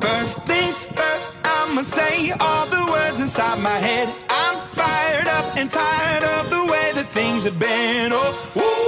First things first, I'ma say all the words inside my head. I'm fired up and tired of the way that things have been. Oh, ooh.